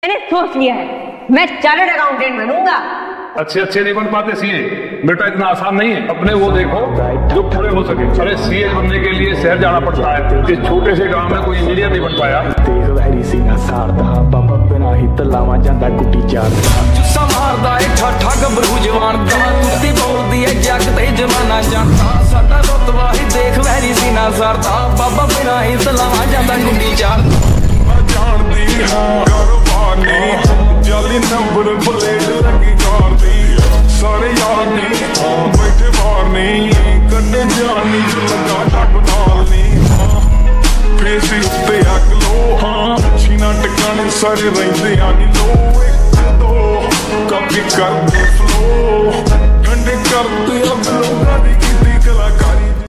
मैंने सोच लिया है, मैं चार्टर्ड अकाउंटेंट बनूंगा। अच्छे नहीं बन पाते सीए, बेटा इतना आसान नहीं है। अपने वो देखो जो पूरे हो सके। अरे सीए बनने के लिए शहर जाना पड़ता है, इस छोटे से गांव में कोई इंजीनियर नहीं बन पाया। देख वैरी सीना सारदा बाबा बिना ही तलावा जांदा गुड्डी चारदा जुस्सा मारदा ए ठा गबरू जवान दा कुत्ती बोलदी ए जग ते जमाना जानदा साडा रुतबा ही देख वैरी सीना सारदा बाबा बिना ही तलावा जांदा गुड्डी चारदा मैं जानदी हां करवानी जाली नंबर प्लेट लगी कारदी सारे यार नी बैठे बाहर नी कन्ने जानी लगा टक नाल नी फेसी उत्ते अग लो हां छीना टकाने सारे रहिंदे आनी लो एक दो कभी कर दे फ्लो ठंडे कर दे